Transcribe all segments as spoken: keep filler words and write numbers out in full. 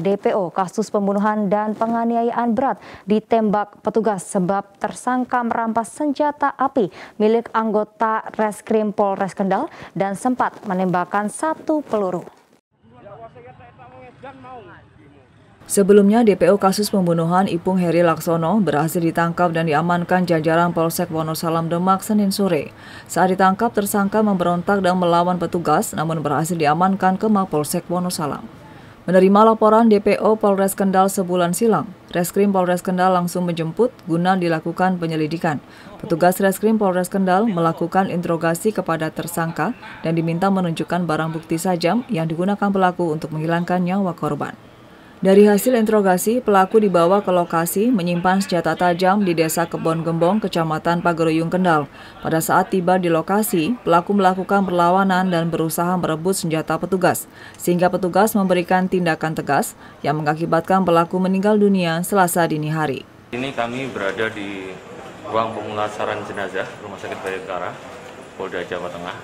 D P O kasus pembunuhan dan penganiayaan berat ditembak petugas sebab tersangka merampas senjata api milik anggota Reskrim Polres Kendal dan sempat menembakkan satu peluru. Sebelumnya, D P O kasus pembunuhan Ipung Heri Laksono berhasil ditangkap dan diamankan jajaran Polsek Wonosalam Demak Senin sore. Saat ditangkap, tersangka memberontak dan melawan petugas, namun berhasil diamankan ke Mapolsek Wonosalam. Menerima laporan D P O Polres Kendal sebulan silam, Reskrim Polres Kendal langsung menjemput guna dilakukan penyelidikan. Petugas Reskrim Polres Kendal melakukan interogasi kepada tersangka dan diminta menunjukkan barang bukti sajam yang digunakan pelaku untuk menghilangkan nyawa korban. Dari hasil interogasi, pelaku dibawa ke lokasi menyimpan senjata tajam di Desa Kebon Gembong, Kecamatan Pageruyung, Kendal. Pada saat tiba di lokasi, pelaku melakukan perlawanan dan berusaha merebut senjata petugas, sehingga petugas memberikan tindakan tegas yang mengakibatkan pelaku meninggal dunia Selasa dini hari. Ini kami berada di ruang pemulasaran jenazah Rumah Sakit Bayangkara, Polda Jawa Tengah.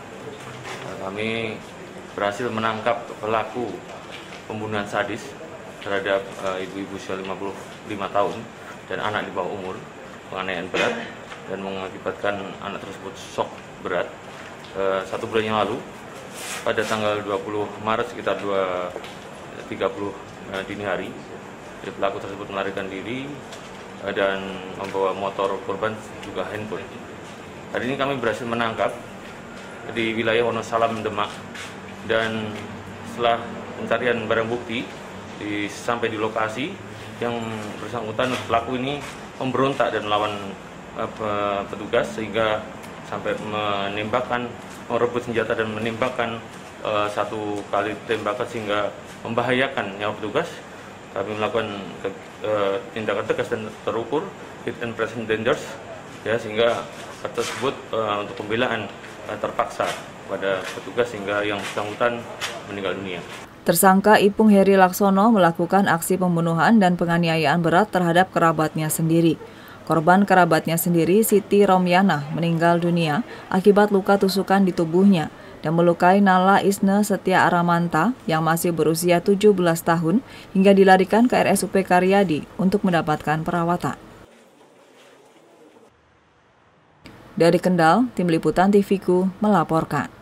Kami berhasil menangkap pelaku pembunuhan sadis terhadap uh, ibu-ibu usia lima puluh lima tahun dan anak di bawah umur, penganiayaan berat dan mengakibatkan anak tersebut shock berat. Uh, satu bulan yang lalu, pada tanggal dua puluh Maret sekitar dua tiga puluh uh, dini hari, pelaku tersebut melarikan diri uh, dan membawa motor korban juga handphone. Hari ini kami berhasil menangkap di wilayah Wonosalam Demak, dan setelah pencarian barang bukti Di, sampai di lokasi yang bersangkutan, pelaku ini memberontak dan melawan uh, petugas sehingga sampai menembakkan, merebut senjata dan menembakkan uh, satu kali tembakan sehingga membahayakan nyawa petugas. Kami melakukan uh, tindakan tegas dan terukur, hit and present dangers, ya, sehingga tersebut uh, untuk pembelaan uh, terpaksa pada petugas sehingga yang bersangkutan meninggal dunia. Tersangka Ipung Heri Laksono melakukan aksi pembunuhan dan penganiayaan berat terhadap kerabatnya sendiri. Korban kerabatnya sendiri, Siti Romyana, meninggal dunia akibat luka tusukan di tubuhnya dan melukai Nala Isne Setia Aramanta yang masih berusia tujuh belas tahun hingga dilarikan ke R S U P Karyadi untuk mendapatkan perawatan. Dari Kendal, Tim Liputan T V-ku melaporkan.